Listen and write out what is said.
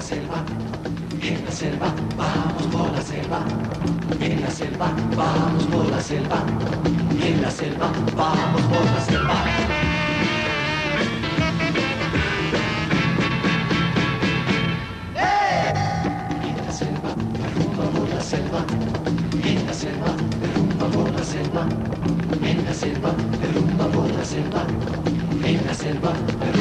selva, en la selva, vamos por la selva, en la selva, vamos por la selva, en la selva, vamos por la selva. En la selva, rumba por la selva, en la selva, rumba por la selva, en la selva, rumba por la selva, en la selva,